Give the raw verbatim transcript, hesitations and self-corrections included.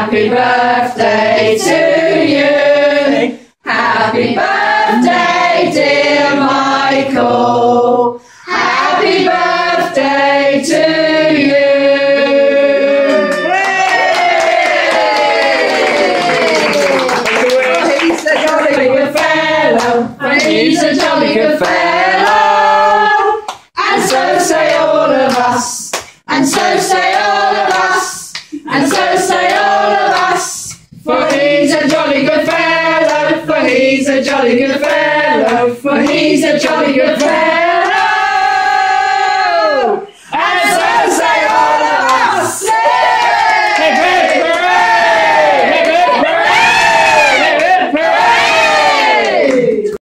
Happy birthday to you. Happy birthday, dear Michael. Happy birthday to you. He's a jolly good fellow. He's a jolly good fellow. And so say all of us. And so say all of us. And so say all of us. For he's a jolly good fellow. For he's a jolly good fellow. For he's a jolly good